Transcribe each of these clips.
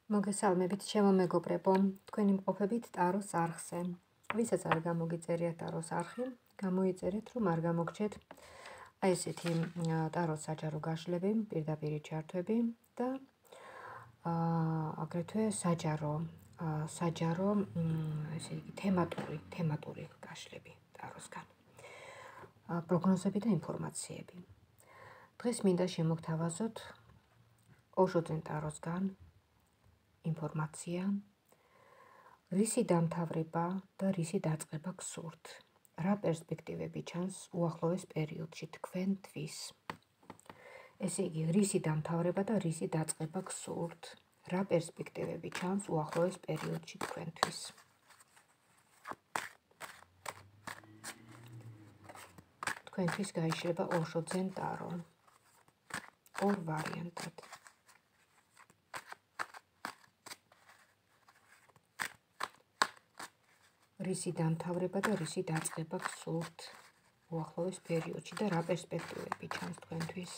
მოგესალმებით, ჩემო მეგობრებო, თქვენი მყოფებით ტაროს არხზე. ვისაც არ გამოგიწერია ტაროს არხი, გამოიწერეთ, რომ არ გამოგჩეთ აი ესეთი ტაროს საჯარო გაშლები, პირდაპირ ჩართვები და აგრეთვე საჯარო, ესე იგი თემატური გაშლები ტაროსგან. პროგნოზები და ინფორმაციები. დღეს მინდა შემოგთავაზოთ ოშოძენ ტაროსგან ინფორმაცია, რისი დამთავრება და რისი დაწყება გსურთ, რა პერსპექტივები ჩანს უახლოეს პერიოდში თქვენთვის. ესე იგი, რისი დამთავრება და რისი დაწყება გსურთ, რა პერსპექტივები ჩანს უახლოეს პერიოდში თქვენთვის. თქვენთვის გაიშლება ოშოძენ ტარო. ორ ვარიანტად. რისი დამთავრება და რისი დაწყება გსურთ უახლოეს პერიოდში და რა პერსპექტივები ჩანს თქვენთვის.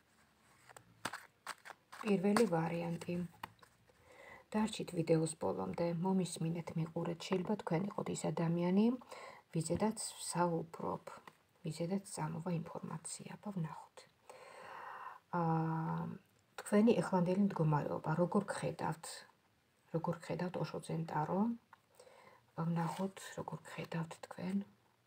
პირველი ვარიანტი. დარჩით ვიდეოს ბოლომდე, მომისმინეთ, მიყურეთ, შეიძლება თქვენ იყოთ ის ადამიანი, ვიზედაც საუბრობ, ვიზედაც წამოვა ინფორმაცია, ვნახოთ. თქვენი ეხლანდელი მდგომარეობა, როგორ გხედავთ ოშოძენ ტარო? ვნახოთ, როგორ გხედავთ თქვენ.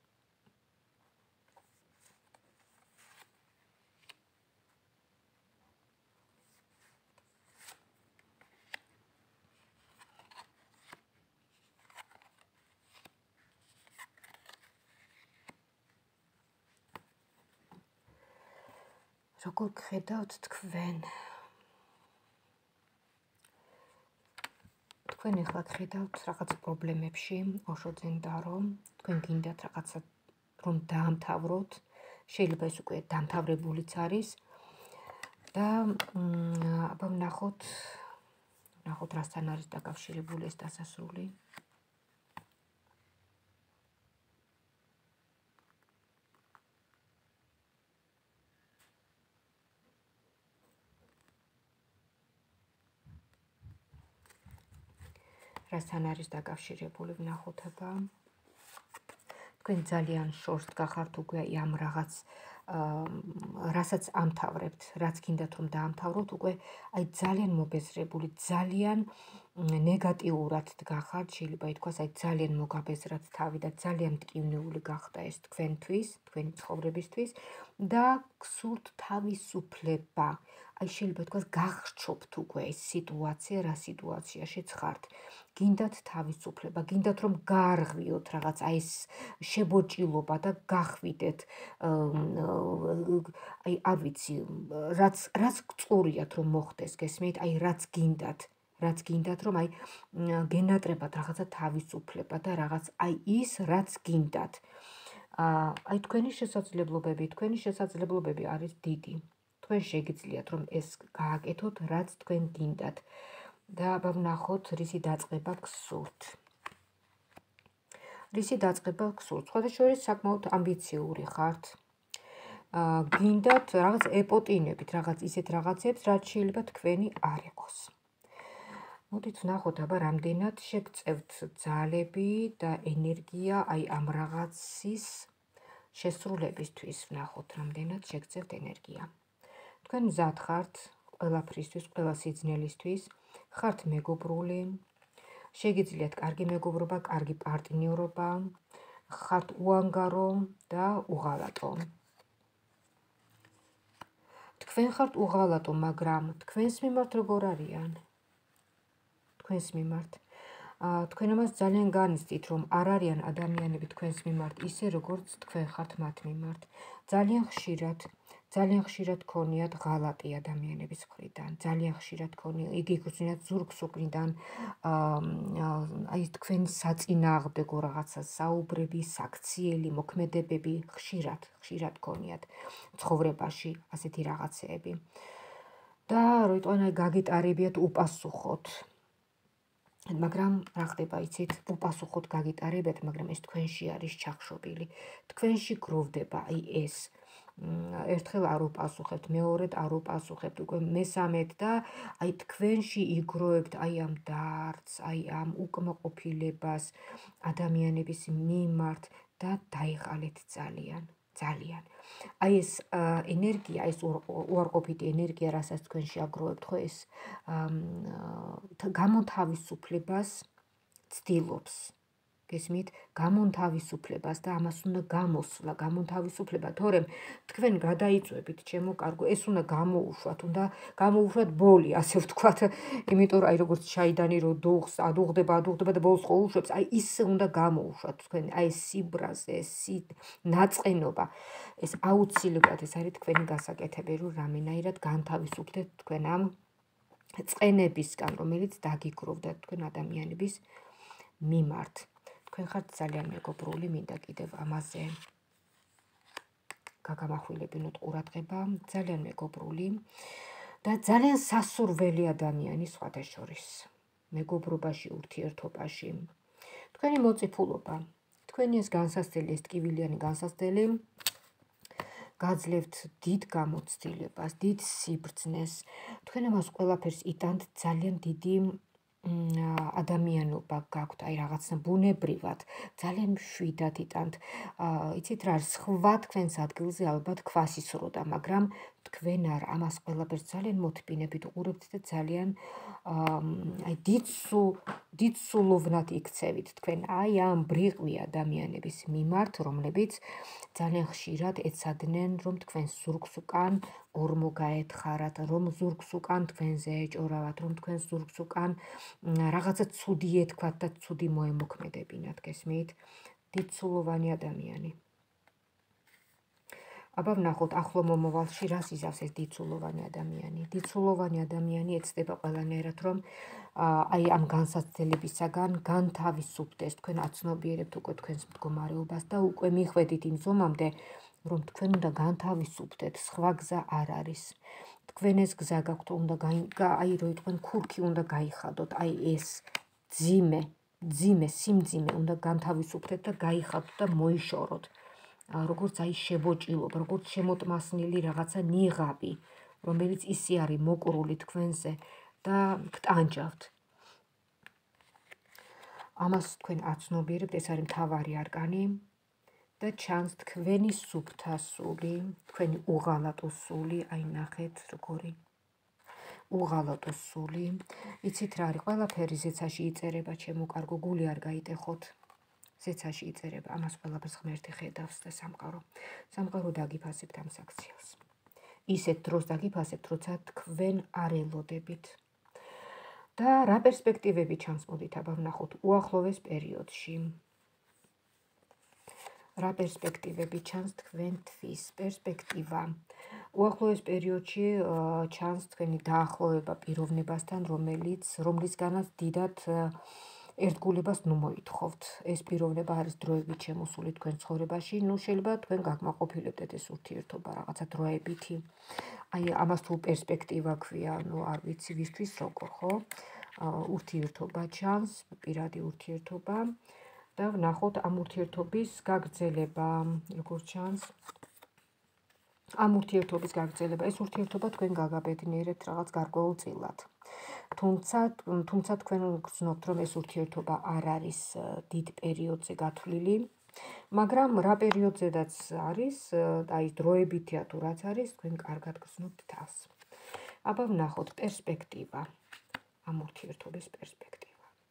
როგორ გხედავთ თქვენ? თქვენ ახლა გხედავთ რაღაც პრობლემებში, ოშოძენ ტარო, თქვენ გინდათ რაღაცა რომ დაამთავროთ, შეიძლება ეს უკვე დამთავრებულიც არის და აბა ვნახოთ რასთან არის დაკავშირებული ეს დასასრული. რასთან არის დაკავშირებული, ვნახოთ აბა. თქვენ ძალიან შორს გახართ უკვე ამ რაღაც რასაც ამთავრებთ, რაც გინდათ რომ დაამთავროთ, უკვე აი ძალიან მობეზრებული, ძალიან ნეგატიურად გახართ, შეიძლება ითქვას, აი ძალიან მოგაბეზრათ თავი და ძალიან მტკივნეული გახდა ეს თქვენთვის, თქვენი ცხოვრებისთვის და გსურთ თავისუფლება. აი შეიძლება ითქვას, გახრჩობთ უკვე ეს სიტუაცია, რა სიტუაციაშიც ხართ. გინდათ თავისუფლება, გინდათ რომ გაარღვიოთ რაღაც აი ეს შებოჭილობა და გახვიდეთ აი არ ვიცი, რაც გწურიათ რომ მოხდეს, გესმით, აი რაც გინდათ რომ აი გენატრებათ რაღაცა თავისუფლება და რაღაც აი ის რაც გინდათ. აი თქვენი შესაძლებლობები არის დიდი. თქვენ შეგიძლიათ რომ ეს გააკეთოთ, რაც თქვენ გინდათ. და აბა ვნახოთ, რისი დაწყება გსურთ. სხვადასხვა საკმაოდ ამბიციური ხართ. გინდათ რაღაც ეპოტინებით, რაღაც ისეთ რაღაცებს, რაც შეიძლება თქვენი არ იყოს. მოდით ვნახოთ, აბა რამდენად შეგწევთ ძალები და ენერგია აი ამ რაღაცის შესრულებისთვის. ვნახოთ, რამდენად შეგწევთ ენერგია. თქვენ მზად ხართ ყველაფრისთვის, ყველა სიძნელისთვის, ხართ მეგობრული, შეგიძლიათ კარგი მეგობრობა, კარგი პარტნიორობა, ხართ უანგარო და უღალატო. თქვენ ხართ უღალატო, მაგრამ თქვენს მიმართ როგორ არიან? თქვენს მიმართ. თქვენ ამას ძალიან განიცდით, რომ არ არიან ადამიანები თქვენს მიმართ ისე, როგორც თქვენ ხართ მათ მიმართ. ძალიან ხშირად ქონიათ ღალატი ადამიანების მხრიდან, ძალიან ხშირად ქონიათ, იგი გძინათ ზურგს უკნიდან, აი თქვენი საწინააღმდეგო რაღაცა საუბრები, საქციელი, მოქმედებები ხშირად ქონიათ ცხოვრებაში ასეთი რაღაცეები. და როიტყვან აი გაგიტარებიათ უპასუხოთ. მაგრამ რა ხდება, იცით, უპასუხოთ გაგიტარებიათ, მაგრამ ეს თქვენში არის ჩახშობილი. თქვენში გროვდება აი ეს ერთხელ არ უპასუხებთ, მეორედ არ უპასუხებთ, უკვე მესამედ და აი თქვენში იგროვებთ აი ამ დარდს, აი ამ უკმაყოფილებას ადამიანების მიმართ და დაიღალეთ ძალიან, ძალიან. აი ეს ენერგია, ეს უარყოფითი ენერგია, რასაც თქვენში აგროვებთ, ხო ეს გამოთავისუფლებას ცდილობს. გესმით, გამონთავისუფლებას და ამას უნდა გამოსვლა, გამონთავისუფლება, თორემ თქვენ გადაიწვევით, ჩემო კარგო, ეს უნდა გამოუშვათ, უნდა გამოუშვათ ბოლი, ასე ვთქვათ, იმიტომ რომ აი როგორც ჩაიდანი რო დუღს, ადუღდება და ბოლოს ხო უშვებს, აი ისე უნდა გამოუშვათ თქვენ, აი სიბრაზე, ნაწყენობა, ეს აუცილებლად ეს არის თქვენი გასაკეთებელი, რომ რამენაირად განთავისუფლდეთ თქვენ ამ წყენებისგან, რომელიც დაგიგროვდა თქვენ ადამიანების მიმართ. თქვენ ხართ ძალიან მეგობრული, მინდა კიდევ ამაზე გაგამახვილებინოთ ყურადღება, ძალიან მეგობრული და ძალიან სასურველი ადამიანი სხვადასხვის მეგობრობაში, ურთიერთობაში. თქვენი მოწიფულობა, თქვენი ეს განსასწრელი, ეს ტკივილიანი განსასწრელი გაძლევთ დიდ გამოცდილებას, დიდ სიბრძნეს. თქვენ ამას ყველაფერს იტანთ ძალიან დიდი ადამიანობა გაქვთ, აი რაღაცა ბუნებრივად, ძალიან მშვიდად იტანთ. იცით რა არის, სხვა თქვენს ადგილზე ალბათ ქვას ისროდა, მაგრამ თქვენ არ ამას ყველაფერს ძალიან მოთმინებით უყურებთ და ძალიან აი დიდ სულოვნად იქცევით თქვენ აი ამ ბრიყვი ადამიანების მიმართ, რომლებიც ძალიან ხშირად ეცადნენ, რომ თქვენს ზურგს უკან ორმო გაეთხარათ, რომ ზურგს უკან თქვენზე ეჭორავათ, რომ თქვენს ზურგს უკან რაღაცა ცუდი ეთქვათ და ცუდი მოემოქმედებინათ, გესმით? დიდსულოვანი ადამიანი. აბა ვნახოთ ახლო მომავალში რას იზავს ეს დიდსულოვანი ადამიანი. დიდსულოვანი ადამიანი ეცდება ყველანაირად, რომ აი ამ განსაცდელებისაგან განთავისუფდეს, თქვენ აცნობიერებთ უკვე თქვენს მდგომარეობას და უკვე მიხვედით იმ ზომამდე, რომ თქვენ უნდა განთავისუფდეთ, სხვა გზა არ არის. თქვენ ეს გზა გაქვთ, უნდა აი რო თქვენ ქურქი უნდა გაიხადოთ, აი ეს სიმძიმე უნდა განთავისუფდეთ და გაიხადოთ და მოიშოროთ. როგორც აი შებოჭილობა, როგორც შემოტმასნილი რაღაცა ნიღაბი, რომელიც ისე არის მოკრული თქვენზე და გტანჯავთ. ამას თქვენ აცნობიერებთ, ეს არის მთავარი არკანი და ჩანს თქვენი სუფთა სული, თქვენი უღალატო სული, აი ნახეთ როგორი უღალატო სული. იცით რა არის, ყველაფერი ზეცაში იწერება, ჩემო კარგო, გული არ გაიტეხოთ. ზეცაში იწერება, ამას ყველაფერს ღმერთი ხედავს და სამყარო დაგიფასებთ ამ საქციელს. ისეთ დროს დაგიფასებთ, როცა თქვენ არ ელოდებით. და რა პერსპექტივები ჩანს, მოდით აბა ვნახოთ უახლოვეს პერიოდში. რა პერსპექტივები ჩანს თქვენთვის? პერსპექტივა. უახლოეს პერიოდში ჩანს თქვენი დაახლოვება პიროვნებასთან, რომლისგანაც დიდად ერთგულებას ნუ მოითხოვთ. ეს პიროვნება არის დროებით შემოსული თქვენ ცხოვრებაში, ნუ შეიძლება თქვენ გაკმაყოფილებდეთ ეს ურთიერთობა რაღაცა დროებითი. აი ამას თუ პერსპექტივა ქვია, ნუ არ ვიცი ვისთვის როგორ, ხო? ურთიერთობა ჩანს, პირადი ურთიერთობა და ვნახოთ ამ ურთიერთობის გაგრძელება, როგორ ჩანს. ამ ურთიერთობის გაგრძელება, ეს ურთიერთობა თქვენ გაგაბედნიერებთ რაღაც გარკვეულწილად. თუმცა თქვენ გრძნობთ, რომ ეს ურთიერთობა არ არის დიდ პერიოდზე გათვლილი, მაგრამ რა პერიოდზედაც არის, აი დროებითია თუ რაც არის, თქვენ კარგად გრძნობთ თავს. აბა ვნახოთ პერსპექტივა, ამ ურთიერთობის პერსპექტივა.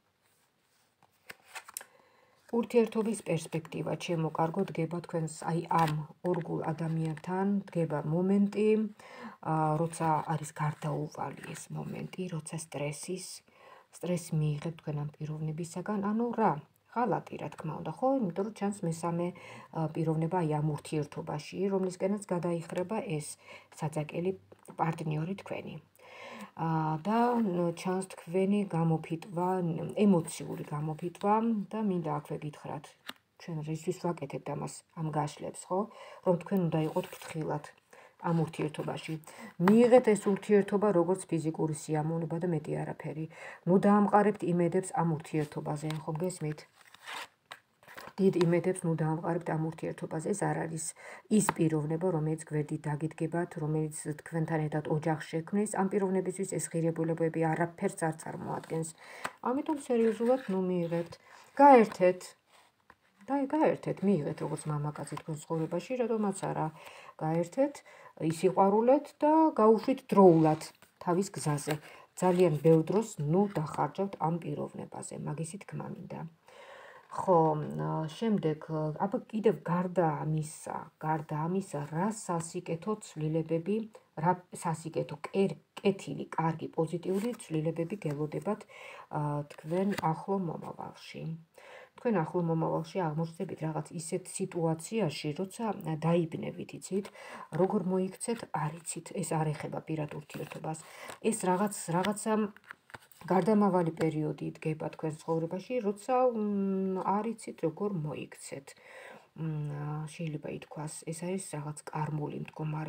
ურთიერთობის პერსპექტივა, ჩემო კარგო, დგება თქვენს აი ამ ორგულ ადამიანთან, დგება მომენტი, როცა არის გარდაუვალი ეს მომენტი, როცა სტრესი მიიღებთ თქვენ ამ პიროვნებისაგან, ანუ რა, ღალატი რა თქმა უნდა, ხო, იმიტომ რომ ჩანს მესამე პიროვნება აი ამ ურთიერთობაში, რომლისკენაც გადაიხრება ეს საძაკელი პარტნიორი თქვენი. და ჩანს თქვენი გამოფიტვა, ემოციური გამოფიტვა და მინდა აქვე გითხრათ, ჩვენ რისთვის ვაკეთებთ ამას, ამ გაშლებს, ხო? რომ თქვენ უნდა იყოთ ფრთხილად ამ ურთიერთობაში. მიიღეთ ეს ურთიერთობა როგორც ფიზიკური სიამოვნება და მეტი არაფერი. ნუ დაამყარებთ იმედებს ამ ურთიერთობაზე, ხომ გესმით? დიდ იმედებს ნუ დაამყარებთ ამ ურთიერთობაზე. ეს არ არის ის პიროვნება, რომელიც გვერდით დაგიდგებათ, რომელიც თქვენთან ერთად ოჯახს შექმნის. ამ პიროვნებისთვის ეს ღირებულებები არაფერს არ წარმოადგენს. ამიტომ სერიოზულად ნუ მიიღებთ, გაერთეთ და გაერთეთ, მიიღეთ როგორც მამაკაცი თქვენ ცხოვრებაში, რატომაც არა, გაერთეთ, ისიყვარულეთ და გაუშვით დროულად თავის გზაზე. ძალიან ბევრ დროს ნუ დახარჯავთ ამ პიროვნებაზე, მაგისი თქმა მინდა. ხო, შემდეგ, აბა კიდევ გარდა ამისა, რა სასიკეთო ცვლილებები, რა სასიკეთო კეთილი, კარგი, პოზიტიური ცვლილებები გელოდებათ თქვენ ახლო მომავალში. თქვენ ახლო მომავალში აღმოჩნდებით რაღაც ისეთ სიტუაციაში, როცა დაიბნევით, იცით, როგორ მოიქცეთ, არ იცით, ეს არ ეხება პირად ურთიერთობას. ეს რაღაცა გარდამავალი პერიოდი იდგება თქვენ ცხოვრებაში, როცა არ იცით როგორ მოიქცეთ. შეიძლება ითქვას, ეს არის რაღაც კარმული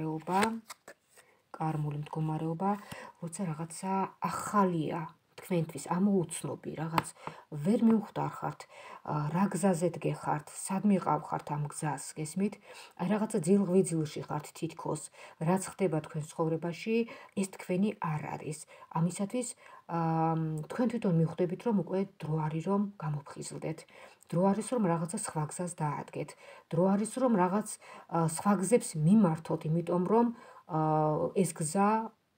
მდგომარეობა, როცა რაღაცა ახალია თქვენთვის, ამოუცნობი, რაღაც ვერ მიუხვდარხართ, რა გზაზე დგეხართ, სად მიყავხართ ამ გზას, გესმით? აი რაღაცა ძილღვიძილში ხართ თითქოს, რაც ხდება თქვენ ცხოვრებაში, ეს თქვენი არ არის. ამისათვის თქვენ თვითონ მიხვდებით, რომ უკვე დრო არის, რომ გამოფხიზლდეთ. დრო არის, რომ რაღაცა სხვა გზას დაადგეთ. დრო არის, რომ რაღაც სხვა გზებს მიმართოთ, იმიტომ რომ ეს გზა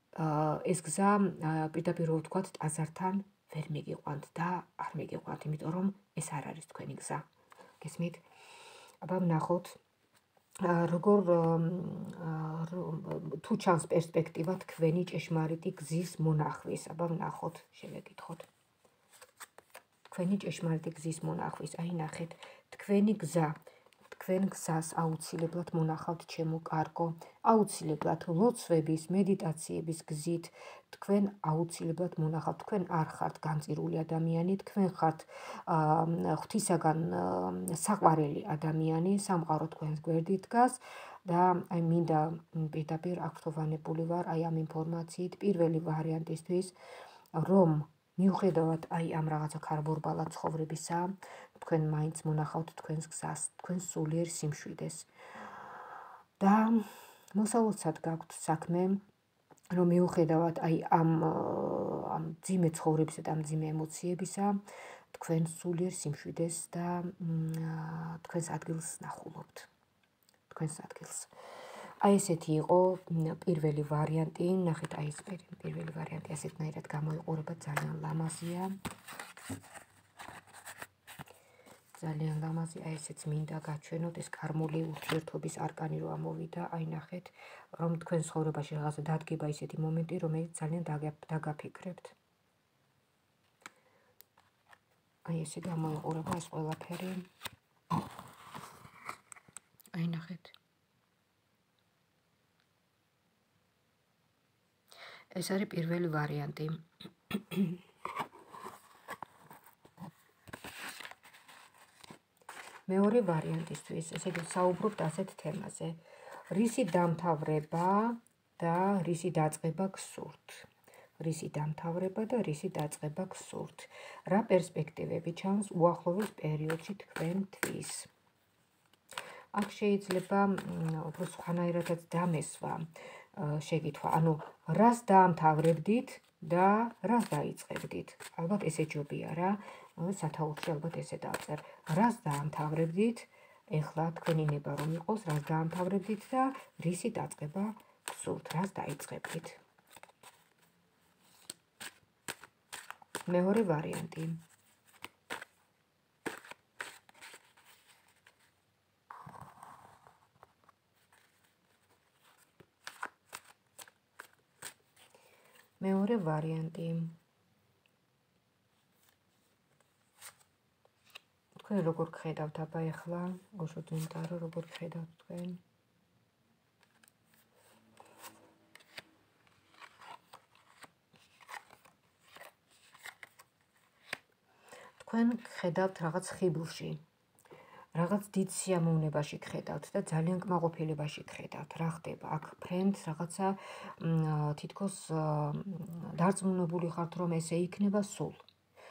პირდაპირ ვთქვათ, ტაძართან ვერ მიგიყვანთ და არ მიგიყვანთ, იმიტომ რომ ეს არ არის თქვენი გზა. გესმით? აბა ვნახოთ, როგორ თუ ჩანს პერსპექტივა თქვენი ჭეშმარიტი გზის მონახვის. აბა ვნახოთ, შევეკითხოთ. თქვენი ჭეშმარიტი გზის მონახვის. აი ნახეთ, თქვენი გზა. თქვენ გზას აუცილებლად მონახავთ ჩემო კარგო. აუცილებლად ლოცვების, მედიტაციების გზით თქვენ აუცილებლად მონახავთ. თქვენ არ ხართ განწირული ადამიანი, თქვენ ხართ ღვთისაგან საყვარელი ადამიანი, სამყარო თქვენს გვერდით დგას და აი მინდა პირდაპირ აღფრთოვანებული ვარ აი ამ ინფორმაციით პირველი ვარიანტისთვის, რომ მიუხედავად აი ამ რაღაცა ქარბორბალა ცხოვრებისა, თქვენ მაინც მონახავთ თქვენს გზას, თქვენ სულიერ სიმშვიდეს. და მოსავალსად გაქვთ საქმე, რომ მიუხედავად აი ამ მძიმე ცხოვრებისა და მძიმე ემოციებისა, თქვენ სულიერ სიმშვიდეს და თქვენს ადგილს ნახულობთ. თქვენს ადგილს. აი ესეთი იყო პირველი ვარიანტი, ნახეთ აი ეს პირველი ვარიანტი ასეთნაირად გამოიყურება, ძალიან ლამაზია. ძალიან ლამაზი, აი ესეც მინდა გაჩვენოთ, ეს კარმული ურთიერთობის არკანი რო ამოვიდა, აი ნახეთ, რომ თქვენ ცხოვრებაში რაღაცა დადგება ისეთი მომენტი, რომელიც ძალიან დაგაფიქრებთ. აი ესე გამოიყურება ეს ყველაფერი. აი ნახეთ. ეს არის პირველი ვარიანტი. მეორე ვარიანტისთვის, ესე იგი საუბრობთ ასეთ თემაზე. რისი დამთავრება და რისი დაწყება გსურთ. რისი დამთავრება და რისი დაწყება გსურთ. რა პერსპექტივები ჩანს უახლოეს პერიოდში თქვენთვის. აქ შეიძლება უფრო სხვანაირადაც დამესვა შეკითხვა, ანუ რას დაამთავრებდით და რას დაიწყებდით. ალბათ ესე ჯობია რა, სათაურში ალბათ ესე დავწერ. რას დაამთავრებდით, ეხლა თქვენი ნება რომ იყოს, რას დაამთავრებდით და რისი დაწყება გსურთ, რას დაიწყებდით. მეორე ვარიანტი. მეორე ვარიანტი. თქვენ როგორ გხედავთ აბა ეხლა, უშოთ მინდა რომ როგორ გხედავთ თქვენ. თქვენ გხედავთ რაღაც ხიბლში. რაღაც დიდ სიამოვნებაში გხედავთ და ძალიან კმაყოფილებაში გხედავთ. რა ხდება? აქ ფრენდს რაღაცა თითქოს დარწმუნებული ხართ, რომ ესე იქნება სულ.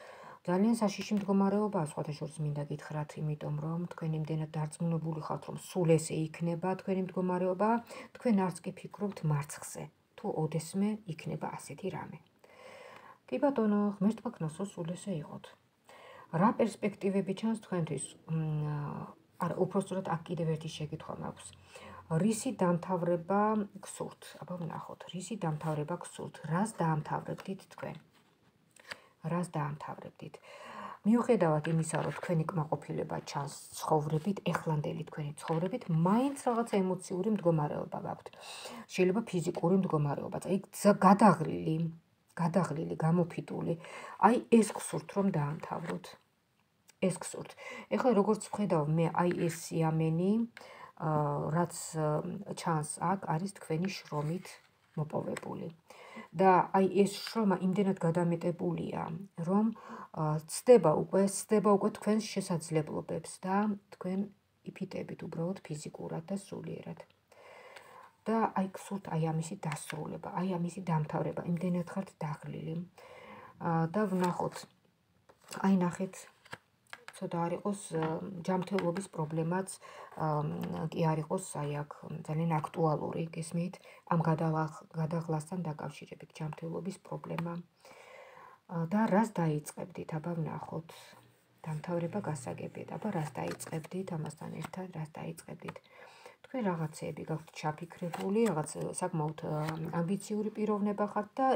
ძალიან საშიში მდგომარეობაა, სხვათა შორის მინდა გითხრათ, იმიტომ რომ თქვენ იმდენად დარწმუნებული ხართ, რომ სულ ესე იქნება თქვენი მდგომარეობა, თქვენ არც კი ფიქრობთ მარცხზე, თუ ოდესმე იქნება ასეთი რამე. კი ბატონო, ღმერთმა ქნასო სულ ესე იყოთ. რა პერსპექტივები ჩანს თქვენთვის? არა, უпроსტოდ აქ კიდევ ერთი შეკითხვა მაქვს. რისი დამთავრება გსურთ? აბა ვნახოთ, რისი დამთავრება გსურთ? რას დაამთავრებდით თქვენ? რას დაამთავრებდით? მიუხედავად იმისა, რომ თქვენი კმაყოფილება ჩანს ცხოვრებით, ეხლანდელი თქვენი ცხოვრებით, მაინც რაღაც ემოციური მდგომარეობა გაქვთ. შეიძლება ფიზიკური მდგომარეობაც, აი გადაღლილი, გამოფიტული. აი ეს გსურთ რომ დაამთავროთ. ეს გსურთ. ეხლა როგორც ვხედავ მე, აი ეს სიამენი, რაც ჩანს აქ, არის თქვენი შრომით მოპოვებული. და აი ეს შრომა იმდენად გადამეტებულია, რომ ცდება უკვე თქვენს შესაძლებლობებს და თქვენ იფიტებით უბრალოდ ფიზიკურად და სულიერად. და აი გსურთ აი ამისი დასრულება, აი ამისი დამთავრება, იმდენად ხართ დაღლილი. და ვნახოთ, აი ნახეთ, ცოტა არ იყოს ჯანმრთელობის პრობლემაც კი არ იყოს აი აქ ძალიან აქტუალური, გესმით, ამ გადაღლასთან დაკავშირებით ჯანმრთელობის პრობლემა. და რას დაიწყებდით, აბა ვნახოთ. დამთავრება გასაგებია, აბა რას დაიწყებდით, ამასთან ერთად რას დაიწყებდით. თქვენ რაღაცეები გაქვთ ჩაფიქრებული, რაღაც საკმაოდ ამბიციური პიროვნება ხართ და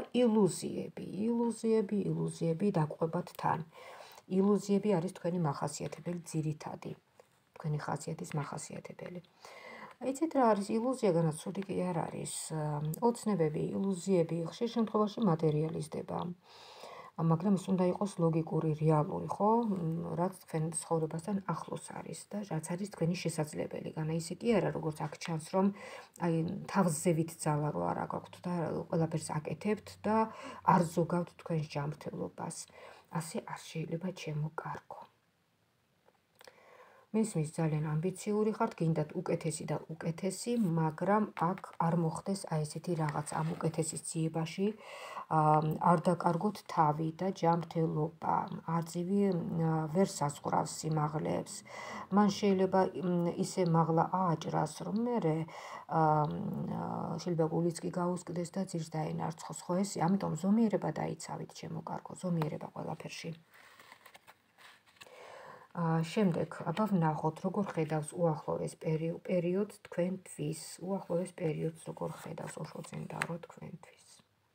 ილუზიები დაყვებათ თან. ილუზიები არის თქვენი მახასიათებელი ძირითადი, თქვენი ხასიათის მახასიათებელი. იცით რა არის ილუზია, განაცუდი კი არ არის. ოცნებები, ილუზიები ხშირ შემთხვევაში მატერიალიზდება. მაგრამ ის უნდა იყოს ლოგიკური, რეალური, ხო? რაც თქვენ ცხოვრებასთან ახლოს არის და რაც არის თქვენი შესაძლებელი. განა ისე კი არა, როგორც აქ ჩანს, რომ აი თავზევით ძალა რო არა გაქვთ და ყველაფერს აკეთებთ და არ ზოგავთ თქვენს ჯანმრთელობას. ასე არ შეიძლება ჩემოკარგო. მისმის ძალიან ამბიციური ხართ, გინდათ უკეთესი და უკეთესი, მაგრამ აქ არ მოხდეს აი ესეთი რაღაც ამ უკეთესის ძიებაში, არ დაკარგოთ თავი და ჯანმრთელობა, არწივი ვერ საზღვრავს სიმაღლეებს. მან შეიძლება ისე მაღლა ააჭრას, რომ მერე შეიძლება გულიც კი გაუსკდეს და ძირს დაენარცხოს, ხო ესე? ამიტომ ზომიერება დაიცავით, ჩემოკარგო, ზომიერება ყველაფერში. შემდეგ, აბა ვნახოთ, როგორ ხედავს უახლოეს პერიოდს თქვენთვის, უახლოეს პერიოდს როგორ ხედავს ოშოცენდარო თქვენთვის.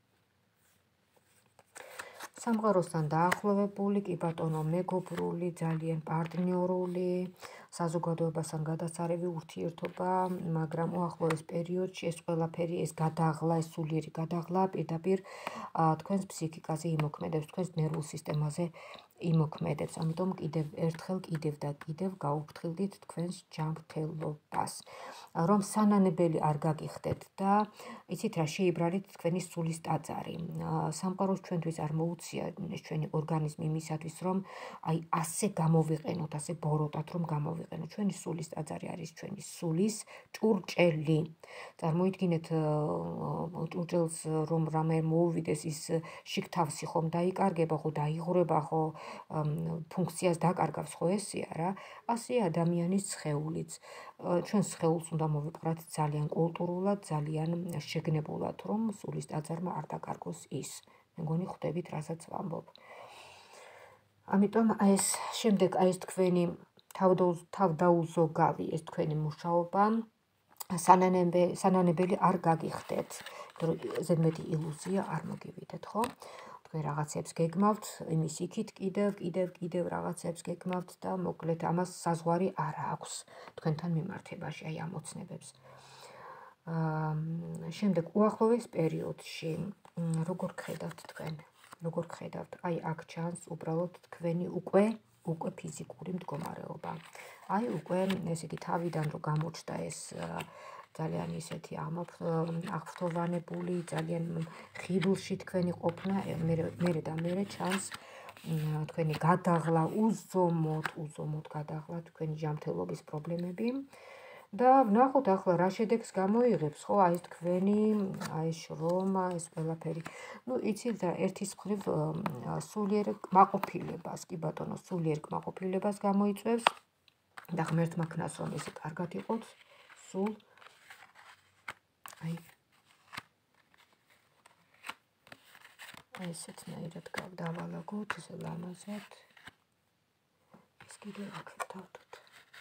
სამყაროსთან დაახლოვებული, კი ბატონო, მეგობრული, ძალიან პარტნიორული, საზოგადოებასთან გადასარევი ურთიერთობა, მაგრამ უახლოეს პერიოდში ეს ყველაფერი, ეს გადაღლა, ეს სულიერი გადაღლა პირდაპირ თქვენს ფსიქიკაზე იმოქმედებს, თქვენს ნერვულ სისტემაზე იმოქმედებს, ამიტომ კიდევ ერთხელ კიდევ გაუფრთხილდით თქვენს ჯანმრთელობას, რომ სანანებელი არ გაგიხდეთ და იცით რა, შეიბრალეთ თქვენი სულის ტაძარი. სამყაროს ჩვენთვის არ მოუწია ეს ჩვენი ორგანიზმი იმისათვის, რომ აი ასე გამოვიყენოთ, ასე ბოროტად რომ გამოვიყენოთ. ჩვენი სულის ტაძარი არის ჩვენი სულის ჭურჭელი. წარმოიდგინეთ ჭურჭელს რომ რამე მოუვიდეს, ის შიგთავსი ხომ დაიკარგება, ხო დაიღურება, ხო ფუნქციას დაკარგავს, ხო ესეა რა. ასე ადამიანის სხეულიც. ჩვენ სხეულს უნდა მოვიყვრათ ძალიან კულტურულად, ძალიან შეგნებულად, რომ სულის ტაძარმა არ დაკარგოს ის. მე მგონი ხვდებით, რასაც ვამბობ. ამიტომ ეს შემდეგ აი ეს თქვენი თავდაუზოგავი, ეს თქვენი მუშაობა სანანებელი არ გაგიხდეთ, ზედმეტი ილუზია არ მოგივიდეთ, ხო? თქვენ რაღაცებს გეგმავთ, იმის იქით კიდევ რაღაცებს გეგმავთ და მოკლედ ამას საზღვარი არ აქვს თქვენთან მიმართებაში, აი ამ ოცნებებს. შემდეგ უახლოეს პერიოდში როგორ გხედავთ თქვენ? როგორ გხედავთ? აი აქ ჩანს უბრალოდ თქვენი უკვე ფიზიკური მდგომარეობა. აი უკვე ესეთი თავიდან რო გამოჩნდა ეს ძალიან ისეთი აღფრთოვანებული, ძალიან ხიბლში თქვენი ყოფნა, მერე ჩანს თქვენი გადაღლა, უზომოდ გადაღლა თქვენი ჯანმრთელობის პრობლემები. და ვნახოთ ახლა რა შედეგს გამოიღებს, ხო, აი ეს თქვენი, აი ეს შრომა, ეს ყველაფერი. ნუ იცით რა, ერთის მხრივ სულიერ კმაყოფილებას, კი ბატონო, სულიერ კმაყოფილებას გამოიწვევს და ღმერთმა ქნას რომ ესე კარგად იყოს, სულ აი ესეთნაირად დავალაგოთ, ესე ლამაზად. ეს კიდე აქ დავდოთ.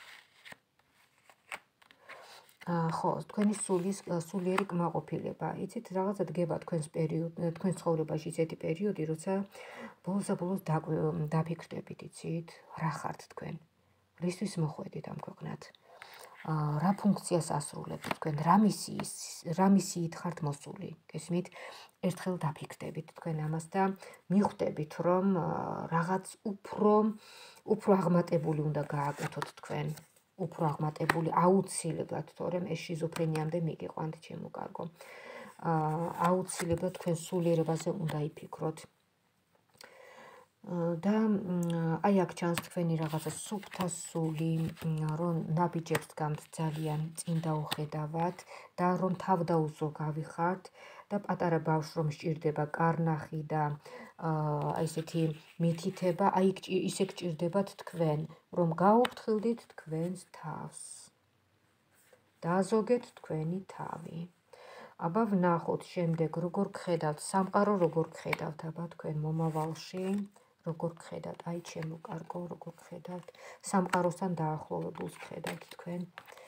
ხო, თქვენი სულიერი კმაყოფილება. იცით, რაღაცა დგება თქვენს ცხოვრებაში ისეთი პერიოდი, როცა ბოლოს დაფიქრდებით, იცით, რა ხართ თქვენ? რისთვის მოხვედით ამ ქვეყნად? რა ფუნქციას ასრულებთ თქვენ? რა მისიით ხართ მოსული? გესმით? ერთხელ დაფიქრდებით თქვენ ამას და მიხვდებით, რომ რაღაც უფრო აღმატებული უნდა გააკეთოთ თქვენ. უფრო აღმატებული აუცილებლად, თორემ ეს შიზოფრენიამდე მიგიყვანთ, ჩემო კარგო. აუცილებლად თქვენ სულიერებაზე უნდა იფიქროთ. და აი აქ ჩანს თქვენი რაღაცა სუფთა სული, რომ ნაბიჯებს დგამთ ძალიან წინ დაუხედავად და რომ თავდაუზო გავიხართ და პატარა ბავშვს რომ სჭირდება კარნახი და აი ესეთი მითითება, აი ისე გჭირდებათ თქვენ, რომ გაუფრთხილდით თქვენს თავს. დააზოგეთ თქვენი თავი. აბა ვნახოთ შემდეგ როგორ გხედავთ სამყარო, როგორ გხედავთ აბა თქვენ მომავალში, როგორ გხედავთ, აი ჩემო კარგო, როგორ გხედავთ სამყაროსთან დაახლოვებულს გხედავთ თქვენ.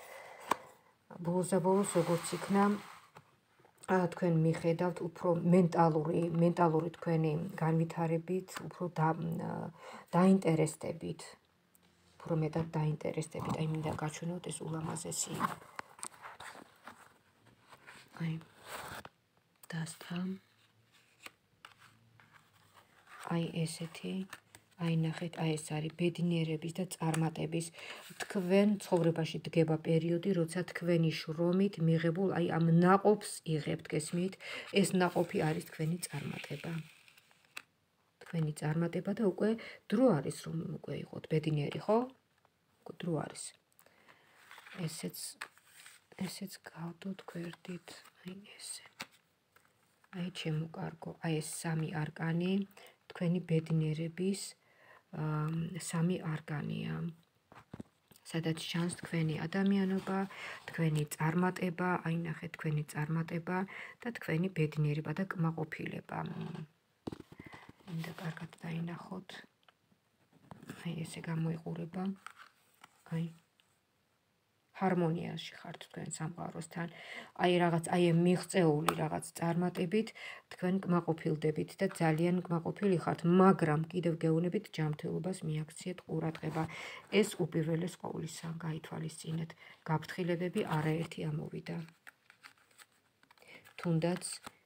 ბოლოს როგორც იქნა თქვენ მიხედავთ უფრო მენტალური თქვენი განვითარებით, უფრო დაინტერესდებით. უფრო მეტად დაინტერესდებით, აი მინდა გაჩვენოთ ეს ულამაზესი. აი დასთა. აი ესეთი, აი ნახეთ, აი ეს არის ბედნიერების და წარმატების. თქვენ ცხოვრებაში დგება პერიოდი, როცა თქვენი შრომით მიღებულ აი ამ ნაყოფს იღებთ, გესმით? ეს ნაყოფი არის თქვენი წარმატება. თქვენი წარმატება და უკვე დრო არის რომ უკვე იყოთ ბედნიერი, ხო? უკვე დრო არის. ესეც გავდოთ გვერდით, აი ესე. აი ჩემო კარგო, აი ეს სამი არკანი თქვენი ბედნიერების სამი არკანია. სადაც ჩანს თქვენი ადამიანობა, თქვენი წარმატება, აი ნახეთ თქვენი წარმატება და თქვენი ბედნიერება და კმაყოფილება. მინდა კარგად დაინახოთ. აი ესე გამოიყურება. აი ჰარმონიაში ხართ თქვენ სამყაროსთან. აი რაღაც აი მიღწეული რაღაც წარმატებით თქვენ კმაყოფილდებით და ძალიან კმაყოფილი ხართ, მაგრამ კიდევ გეუბნებით ჯანმრთელობას მიაქციეთ ყურადღება. ეს უპირველეს ყოვლისა გაითვალისწინეთ. გაფრთხილებები არაერთი ამოვიდა. თუნდაც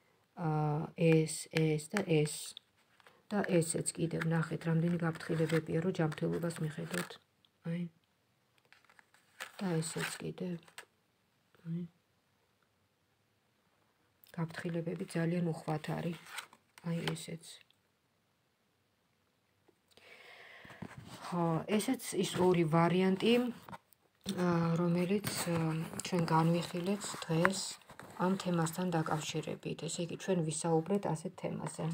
ეს და ეს და ესეც კიდევ ნახეთ, რამდენი გაფრთხილებებია, რომ ჯანმრთელობას მიხედოთ. აი და ესეც კიდევ. გაფრთხილებები ძალიან უხვად არის. აი ესეც. ხო, ესეც ის ორი ვარიანტი, რომელიც ჩვენ განვიხილეთ დღეს ამ თემასთან დაკავშირებით. ესე იგი, ჩვენ ვისაუბრეთ ასეთ თემაზე.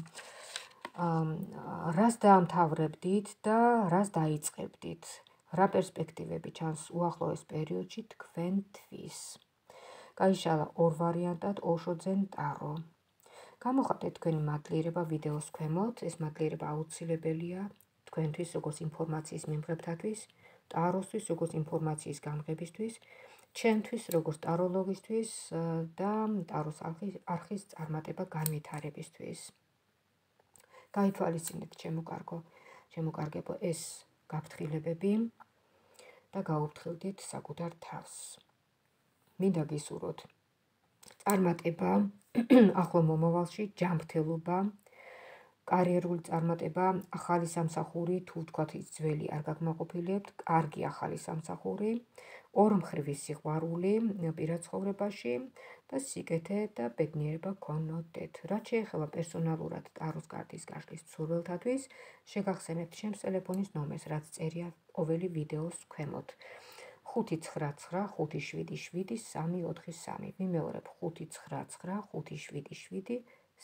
რას დაამთავრებდით და რას დაიწყებდით? რა პერსპექტივები ჩანს უახლოეს პერიოდში თქვენთვის? გაიშალა ორ ვარიანტად ოშოძენ ტარო. გამოხატეთ თქვენი მადლიერება ვიდეოს ქვემოთ, ეს მადლიერება აუცილებელია თქვენთვის, როგორც ინფორმაციის მიმღებთათვის, ტაროსთვის, როგორც ინფორმაციის გამღებისთვის, ჩემთვის, როგორც ტაროლოგისთვის და ტაროს არხის წარმატება განვითარებისთვის. გაითვალისწინეთ, ჩემო კარგებო, ეს გაფრთხილებები და გაუფრთხილდით საკუთარ თავს. მინდა გისურვოთ წარმატება ახლო მომავალში, ჯანმრთელობა, კარიერული წარმატება, ახალი სამსახური, თუ ვთქვათ ის ძველი არ გაკმაყოფილებთ, კარგი ახალი სამსახური, ორმხრივი სიყვარული პირად ცხოვრებაში და სიკეთე და ბედნიერება გქონოდეთ. რაც შეეხება პერსონალურად ტაროს კარტის გაშლის მსურველთათვის, შეგახსენებთ ჩემს ტელეფონის ნომერს, რაც წერია ყოველი ვიდეოს ქვემოთ. 599 577 343. ვიმეორებ 599 577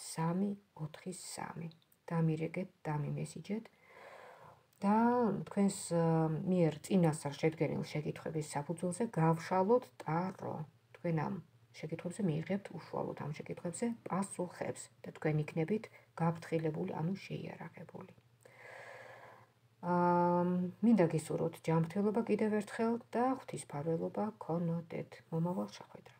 343. დამირეკეთ, დამიმესიჯეთ და თქვენს მიერ წინასწარ შედგენილ შეკითხვების საფუძველზე გავშალოთ ტარო. თქვენ ამ შეკითხვებზე მიიღებთ უშუალოდ ამ შეკითხვებზე პასუხებს და თქვენ იქნებით გაფრთხილებული, ანუ შეიარაღებული. მინდა გისურვოთ ჯანმრთელობა კიდევ ერთხელ და ღვთისმფარველობა გქონოდეთ. მომავალ შეხვედრას.